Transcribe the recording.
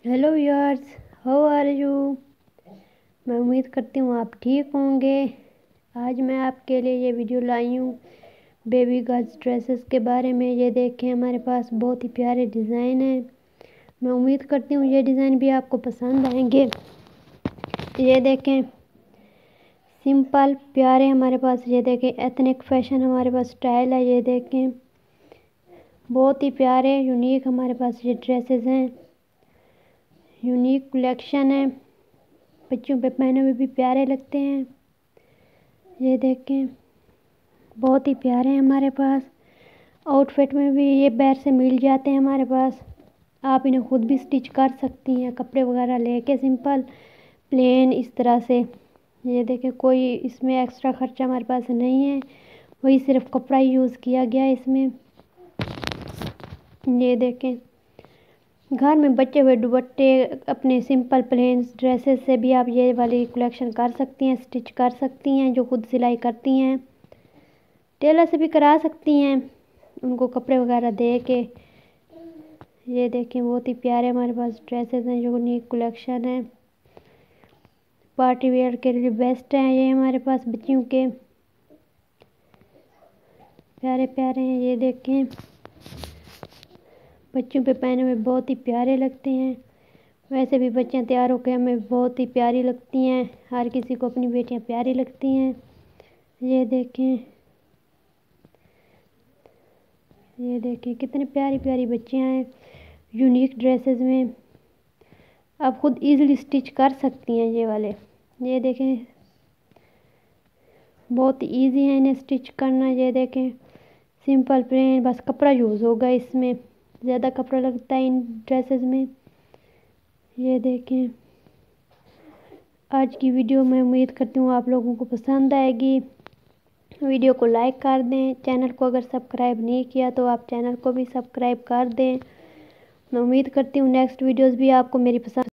Hello यार्स, how are you. मैं उम्मीद करती हूँ आप ठीक होंगे। आज मैं आपके लिए ये वीडियो लाई हूँ बेबी गर्ल्स ड्रेसेस के बारे में। ये देखें, हमारे पास बहुत ही प्यारे डिज़ाइन हैं। मैं उम्मीद करती हूँ ये डिज़ाइन भी आपको पसंद आएंगे। ये देखें, सिंपल प्यारे हमारे पास। ये देखें, एथनिक फैशन हमारे पास स्टाइल है। ये देखें, बहुत ही प्यारे यूनिक हमारे पास ये ड्रेसेस हैं। यूनिक कलेक्शन है, बच्चों पे पहने हुए भी प्यारे लगते हैं। ये देखें, बहुत ही प्यारे हैं हमारे पास। आउटफिट में भी ये पैर से मिल जाते हैं हमारे पास। आप इन्हें खुद भी स्टिच कर सकती हैं, कपड़े वगैरह लेके सिंपल प्लेन इस तरह से। ये देखें, कोई इसमें एक्स्ट्रा खर्चा हमारे पास नहीं है, वही सिर्फ कपड़ा ही यूज़ किया गया है इसमें। ये देखें, घर में बचे हुए दुपट्टे अपने सिंपल प्लेन ड्रेसेस से भी आप ये वाली कलेक्शन कर सकती हैं, स्टिच कर सकती हैं। जो खुद सिलाई करती हैं टेलर से भी करा सकती हैं, उनको कपड़े वगैरह दे के। ये देखें, बहुत ही प्यारे हमारे पास ड्रेसेस हैं, जो यूनिक कलेक्शन है। पार्टी वेयर के लिए बेस्ट हैं ये हमारे पास, बच्चियों के प्यारे प्यारे हैं। ये देखें, बच्चों पे पहने हुए बहुत ही प्यारे लगते हैं। वैसे भी बच्चियां तैयार होकर हमें बहुत ही प्यारी लगती हैं। हर किसी को अपनी बेटियां प्यारी लगती हैं। ये देखें, ये देखें, कितनी प्यारी प्यारी बच्चियां हैं यूनिक ड्रेसेस में। आप खुद इजीली स्टिच कर सकती हैं ये वाले। ये देखें, बहुत इजी है इन्हें स्टिच करना। ये देखें, सिंपल प्लेन, बस कपड़ा यूज़ होगा इसमें, ज़्यादा कपड़ा लगता है इन ड्रेसेस में। ये देखें, आज की वीडियो मैं उम्मीद करती हूँ आप लोगों को पसंद आएगी। वीडियो को लाइक कर दें। चैनल को अगर सब्सक्राइब नहीं किया तो आप चैनल को भी सब्सक्राइब कर दें। मैं उम्मीद करती हूँ नेक्स्ट वीडियोस भी आपको मेरी पसंद